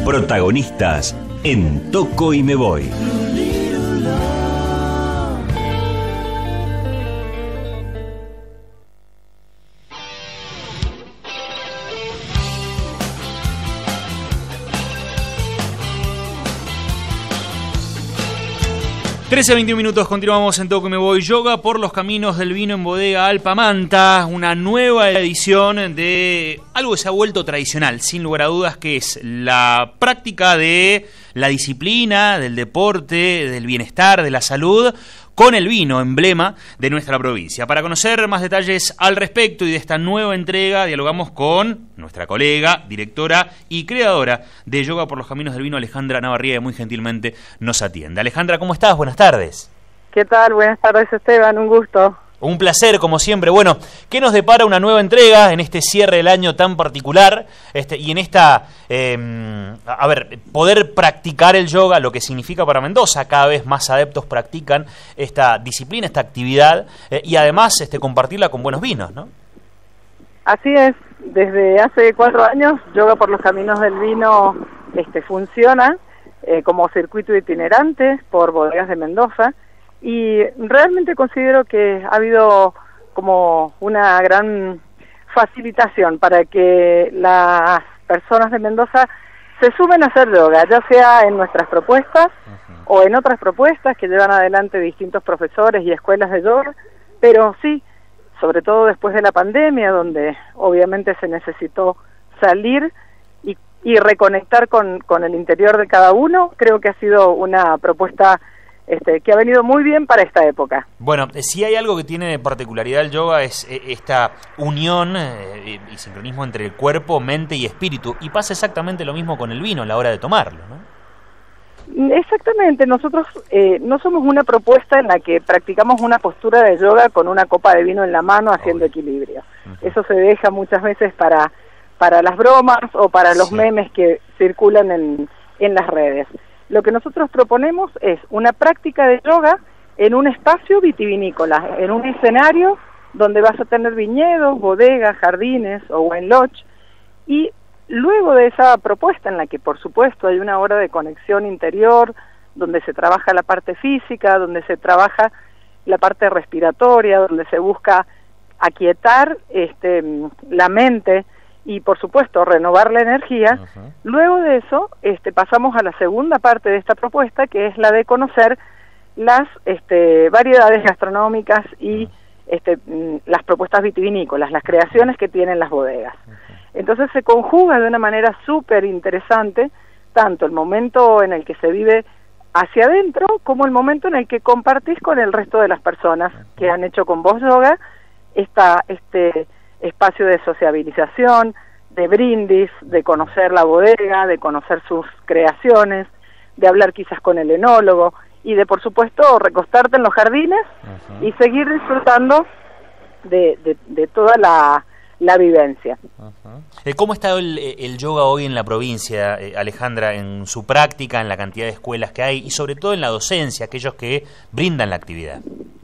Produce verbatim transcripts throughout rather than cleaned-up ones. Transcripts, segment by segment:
Protagonistas en Toco y Me Voy. trece a veintiún minutos, continuamos en Toco y Me Voy. Yoga por los caminos del vino en Bodega Alpamanta, una nueva edición de algo que se ha vuelto tradicional, sin lugar a dudas, que es la práctica de la disciplina, del deporte, del bienestar, de la salud, con el vino, emblema de nuestra provincia. Para conocer más detalles al respecto y de esta nueva entrega, dialogamos con nuestra colega, directora y creadora de Yoga por los Caminos del Vino, Alejandra Navarrié, que muy gentilmente nos atiende. Alejandra, ¿cómo estás? Buenas tardes. ¿Qué tal? Buenas tardes, Esteban, un gusto. Un placer, como siempre. Bueno, ¿qué nos depara una nueva entrega en este cierre del año tan particular este, y en esta, eh, a ver, poder practicar el yoga, lo que significa para Mendoza? Cada vez más adeptos practican esta disciplina, esta actividad eh, y además este, compartirla con buenos vinos, ¿no? Así es. Desde hace cuatro años, Yoga por los Caminos del Vino este, funciona eh, como circuito itinerante por bodegas de Mendoza. Y realmente considero que ha habido como una gran facilitación para que las personas de Mendoza se sumen a hacer yoga, ya sea en nuestras propuestas uh-huh. o en otras propuestas que llevan adelante distintos profesores y escuelas de yoga, pero sí, sobre todo después de la pandemia, donde obviamente se necesitó salir y, y reconectar con, con el interior de cada uno, creo que ha sido una propuesta Este, que ha venido muy bien para esta época. Bueno, si hay algo que tiene de particularidad el yoga es esta unión eh, y sincronismo entre el cuerpo, mente y espíritu, y pasa exactamente lo mismo con el vino a la hora de tomarlo, ¿no? Exactamente, nosotros eh, no somos una propuesta en la que practicamos una postura de yoga con una copa de vino en la mano haciendo Obvio. equilibrio. Uh-huh. Eso se deja muchas veces para, para las bromas o para los sí. memes que circulan en, en las redes. Lo que nosotros proponemos es una práctica de yoga en un espacio vitivinícola, en un escenario donde vas a tener viñedos, bodegas, jardines o wine lodge, y luego de esa propuesta en la que por supuesto hay una hora de conexión interior, donde se trabaja la parte física, donde se trabaja la parte respiratoria, donde se busca aquietar este, la mente, y por supuesto renovar la energía. Uh-huh. Luego de eso este, pasamos a la segunda parte de esta propuesta, que es la de conocer las este, variedades gastronómicas y uh-huh. este, las propuestas vitivinícolas, las creaciones que tienen las bodegas. Uh-huh. Entonces se conjuga de una manera súper interesante tanto el momento en el que se vive hacia adentro como el momento en el que compartís con el resto de las personas uh-huh. que han hecho con vos yoga esta este espacio de sociabilización, de brindis, de conocer la bodega, de conocer sus creaciones, de hablar quizás con el enólogo y de, por supuesto, recostarte en los jardines uh-huh. y seguir disfrutando de, de, de toda la, la vivencia. Uh-huh. ¿Cómo está el, el yoga hoy en la provincia, eh, Alejandra, en su práctica, en la cantidad de escuelas que hay y sobre todo en la docencia, aquellos que brindan la actividad?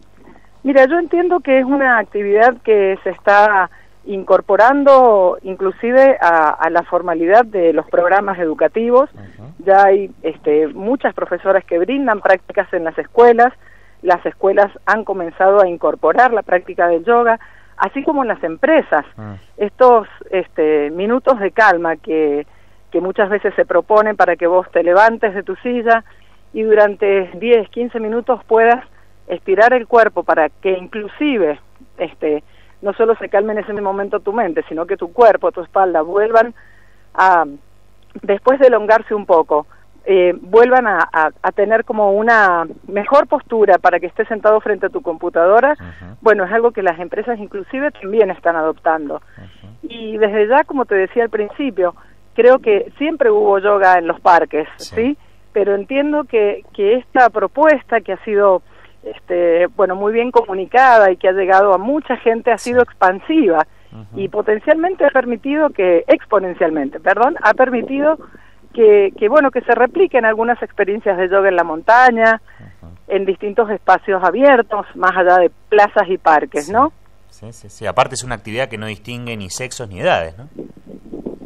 Mira, yo entiendo que es una actividad que se está incorporando inclusive a, a la formalidad de los programas educativos. Uh-huh. Ya hay este, muchas profesoras que brindan prácticas en las escuelas, las escuelas han comenzado a incorporar la práctica del yoga, así como en las empresas. Uh-huh. Estos este, minutos de calma que, que muchas veces se proponen para que vos te levantes de tu silla y durante diez, quince minutos puedas estirar el cuerpo para que inclusive este no solo se calme en ese momento tu mente, sino que tu cuerpo, tu espalda vuelvan a, después de elongarse un poco, eh, vuelvan a, a, a tener como una mejor postura para que estés sentado frente a tu computadora. Uh-huh. Bueno, es algo que las empresas inclusive también están adoptando. Uh-huh. Y desde ya, como te decía al principio, creo que siempre hubo yoga en los parques, ¿sí? ¿sí? Pero entiendo que, que esta propuesta que ha sido Este, bueno, muy bien comunicada y que ha llegado a mucha gente, ha sido expansiva uh-huh. y potencialmente ha permitido que, exponencialmente, perdón, ha permitido que, que bueno, que se repliquen algunas experiencias de yoga en la montaña, uh-huh. en distintos espacios abiertos, más allá de plazas y parques, sí. ¿no? Sí, sí, sí. Aparte es una actividad que no distingue ni sexos ni edades, ¿no?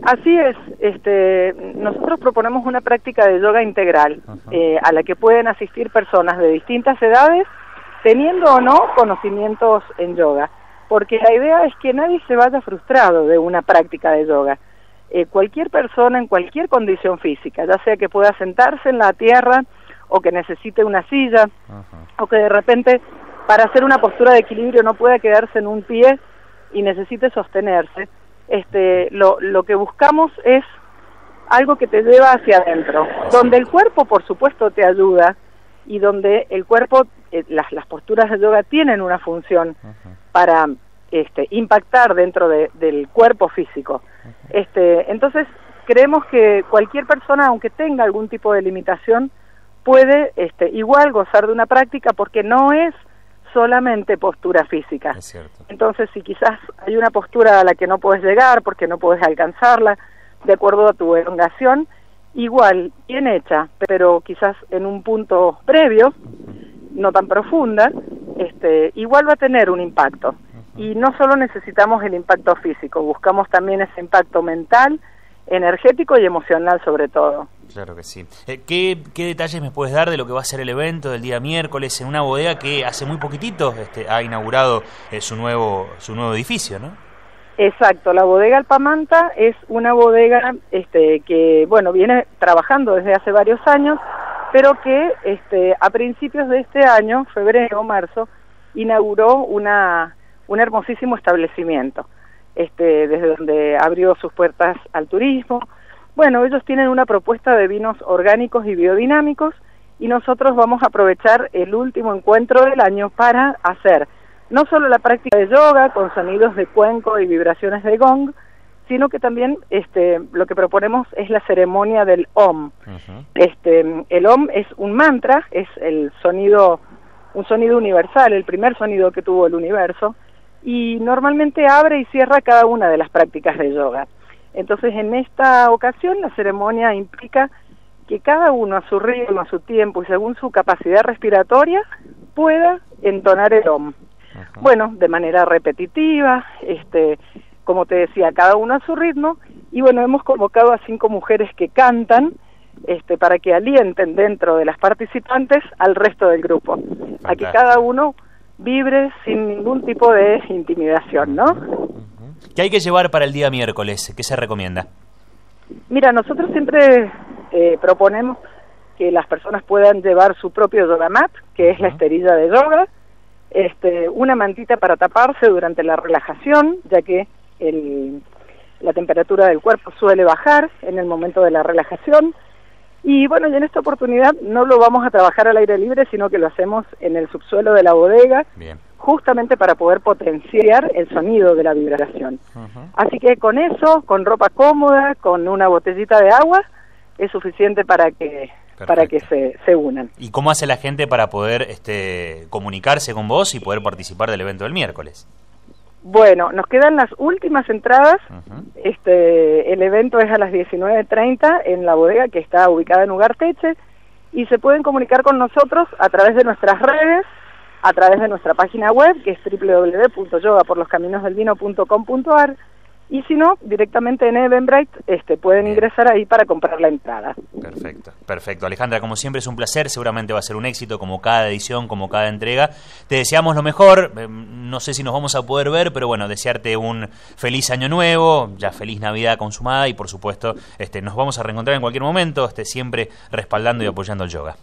Así es, este, nosotros proponemos una práctica de yoga integral eh, a la que pueden asistir personas de distintas edades, teniendo o no conocimientos en yoga, porque la idea es que nadie se vaya frustrado de una práctica de yoga. Eh, cualquier persona en cualquier condición física, ya sea que pueda sentarse en la tierra o que necesite una silla, uh-huh. o que de repente para hacer una postura de equilibrio no pueda quedarse en un pie y necesite sostenerse, este, lo, lo que buscamos es algo que te lleva hacia adentro, donde el cuerpo por supuesto te ayuda y donde el cuerpo, eh, las, las posturas de yoga tienen una función uh-huh. para este, impactar dentro de, del cuerpo físico. Uh-huh. Este, entonces creemos que cualquier persona, aunque tenga algún tipo de limitación, puede este, igual gozar de una práctica porque no es solamente postura física. Es cierto. Entonces, si quizás hay una postura a la que no puedes llegar porque no puedes alcanzarla, de acuerdo a tu elongación, igual, bien hecha, pero quizás en un punto previo, no tan profunda, este, igual va a tener un impacto. Y no solo necesitamos el impacto físico, buscamos también ese impacto mental, energético y emocional sobre todo. Claro que sí. Eh, ¿qué, ¿Qué detalles me puedes dar de lo que va a ser el evento del día miércoles en una bodega que hace muy poquitito este, ha inaugurado eh, su nuevo su nuevo edificio, ¿no? Exacto, la bodega Alpamanta es una bodega este, que, bueno, viene trabajando desde hace varios años, pero que este, a principios de este año, febrero o marzo, inauguró una, un hermosísimo establecimiento, este, desde donde abrió sus puertas al turismo. Bueno, ellos tienen una propuesta de vinos orgánicos y biodinámicos y nosotros vamos a aprovechar el último encuentro del año para hacer no solo la práctica de yoga con sonidos de cuenco y vibraciones de gong, sino que también este, lo que proponemos es la ceremonia del Om. Uh-huh. Este, el Om es un mantra, es el sonido, un sonido universal, el primer sonido que tuvo el universo, y normalmente abre y cierra cada una de las prácticas de yoga. Entonces, en esta ocasión, la ceremonia implica que cada uno a su ritmo, a su tiempo y según su capacidad respiratoria, pueda entonar el Om. Ajá. Bueno, de manera repetitiva, este, como te decía, cada uno a su ritmo, y bueno, hemos convocado a cinco mujeres que cantan, este, para que alienten dentro de las participantes al resto del grupo, fantástico, a que cada uno vibre sin ningún tipo de intimidación, ¿no? ¿Qué hay que llevar para el día miércoles? ¿Qué se recomienda? Mira, nosotros siempre eh, proponemos que las personas puedan llevar su propio yoga mat, que es uh-huh. la esterilla de yoga, este, una mantita para taparse durante la relajación, ya que el, la temperatura del cuerpo suele bajar en el momento de la relajación. Y bueno, y en esta oportunidad no lo vamos a trabajar al aire libre, sino que lo hacemos en el subsuelo de la bodega. Bien. Justamente para poder potenciar el sonido de la vibración. Uh-huh. Así que con eso, con ropa cómoda, con una botellita de agua, es suficiente para que Perfecto. para que se, se unan. ¿Y cómo hace la gente para poder este, comunicarse con vos y poder participar del evento del miércoles? Bueno, nos quedan las últimas entradas. Uh-huh. Este, el evento es a las diecinueve treinta en la bodega que está ubicada en Ugarteche, y se pueden comunicar con nosotros a través de nuestras redes, a través de nuestra página web, que es doble u doble u doble u punto yoga por los caminos del vino punto com punto a r, y si no, directamente en Eventbrite este, pueden Bien. ingresar ahí para comprar la entrada. Perfecto, perfecto. Alejandra, como siempre es un placer, seguramente va a ser un éxito, como cada edición, como cada entrega. Te deseamos lo mejor, no sé si nos vamos a poder ver, pero bueno, desearte un feliz año nuevo, ya feliz Navidad consumada, y por supuesto este, nos vamos a reencontrar en cualquier momento, este, siempre respaldando y apoyando el yoga.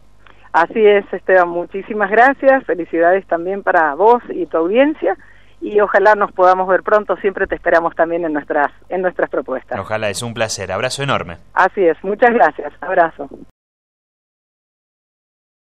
Así es, Esteban, muchísimas gracias, felicidades también para vos y tu audiencia, y ojalá nos podamos ver pronto, siempre te esperamos también en nuestras, en nuestras propuestas. Ojalá, es un placer, abrazo enorme. Así es, muchas gracias, abrazo.